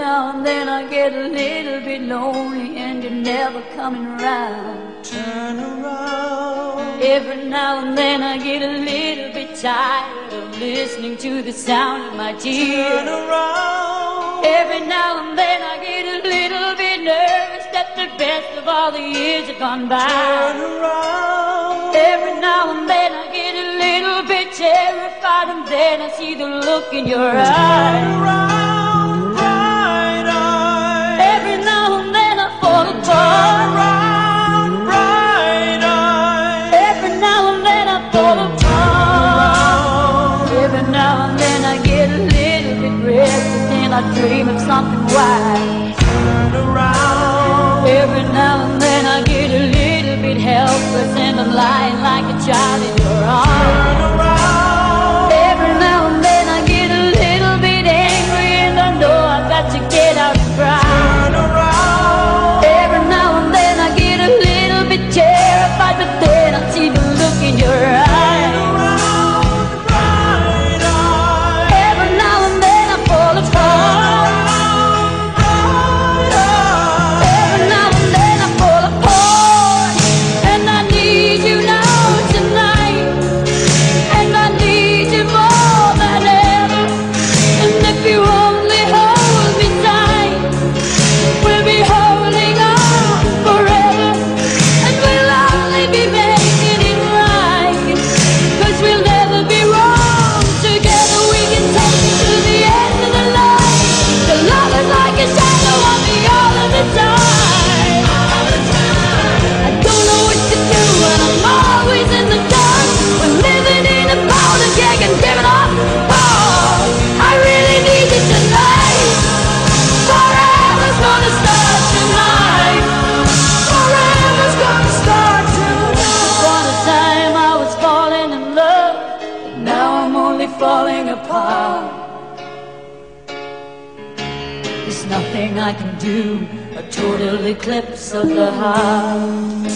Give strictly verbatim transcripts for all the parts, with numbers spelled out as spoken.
now and then I get a little bit lonely and you're never coming round. Turn around. Every now and then I get a little bit tired of listening to the sound of my tears. Turn around. Every now and then I get a little bit nervous that the best of all the years have gone by. Turn around. Every now and then I get a little bit terrified, and then I see the look in your eyes. Turn around, bright eyes. Every now and then I fall Turn apart. around, bright eyes. Every now and then I fall apart. Every now and then I get a little bit restless and I dream of something wise. Turn around. Every now and then I get a little bit helpless and I'm lying like a child in your arms. Turn around. Every now and then I get a little bit angry and I know I've got to get out and cry. Turn around. Every now and then I get a little bit terrified, but then I see the look in your eyes. Around, bright eyes. Every now and then I fall apart. Bright eyes. Every now and then I fall apart. And I need you now tonight. And I need you more than ever. And if you only hold me tight, we'll be holding on forever. And we'll only be making it right, 'cause we'll never be wrong. Together we can take it to the end of the line. The love is like a shadow on me all of the time. I don't know what to do and I'm always in the dark. We're living in a powder keg and giving up. Oh, I really need you tonight. Forever's gonna start tonight. Forever's gonna start tonight. For a time I was falling in love, but now I'm only falling apart. There's nothing I can do, a total eclipse of the heart.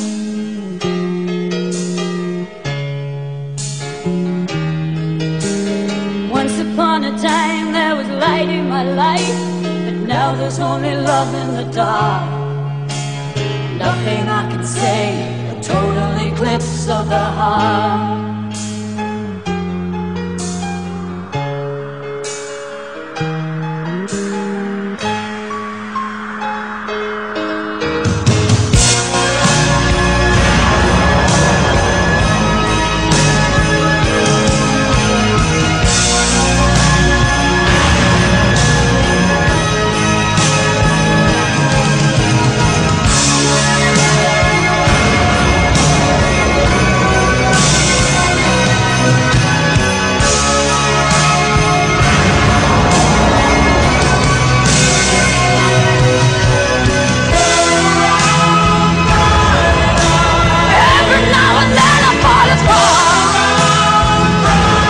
Once upon a time there was light in my life, but now there's only love in the dark. Nothing I can say, a total eclipse of the heart. Every now and then I fall apart.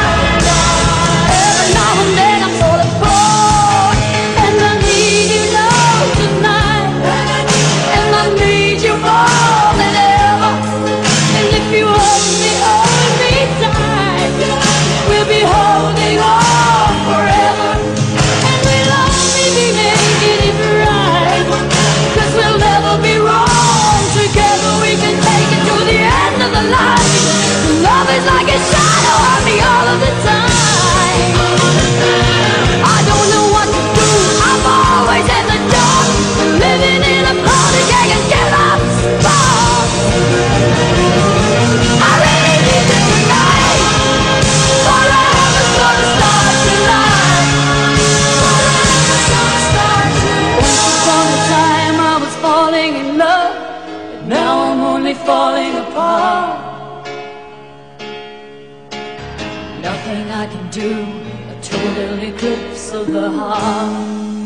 Every now and then I fall apart. And I need you now tonight. And I need you more than ever. And if you only hold me tight, we'll be holding on forever. And we'll only be making it right, 'cause we'll never be wrong. Together we can take it to the end of the line. Love is like a shadow on me all of the time. I don't know what to do, I'm always in the dark. Living in a powder keg and give up spark. I really need you tonight. Forever's gonna start tonight. Forever's gonna start tonight. Once upon a time I was falling in love, but now I'm only falling apart. Nothing I can do, a total eclipse of the heart.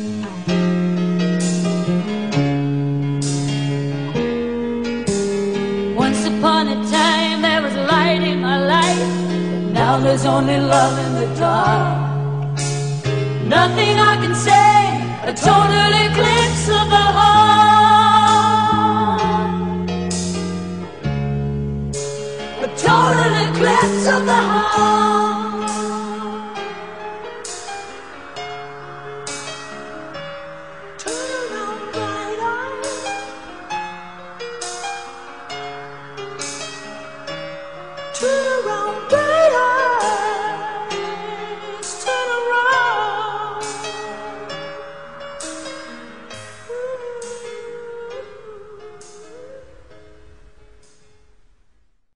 Once upon a time there was light in my life, but now there's only love in the dark. Nothing I can say, a total eclipse of the heart. A total eclipse of the heart. Brown, brown.